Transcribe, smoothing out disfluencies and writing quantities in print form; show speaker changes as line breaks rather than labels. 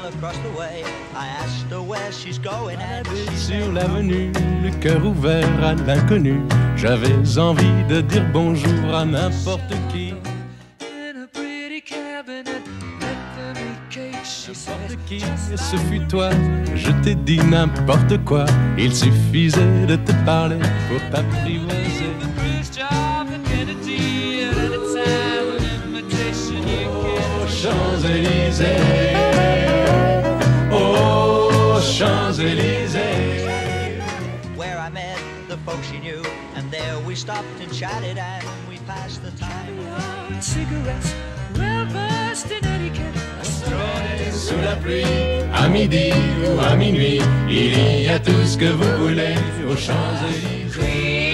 across the way. I asked her where she's going and she
Sur
said,
l'avenue, le cœur ouvert à l'inconnu, j'avais envie de dire bonjour à n'importe qui. N'importe qui, ce fut toi, je t'ai dit n'importe quoi. Il suffisait de te parler pour t'apprivoiser. Oh, Champs-Élysées, oh, Champs-Élysées.
where I met the folks she knew, and there we stopped and chatted and we passed the time.
Cigarettes, well versed in etiquette.
Sous la pluie, à midi ou à minuit, il y a tout ce que vous voulez aux Champs-Élysées.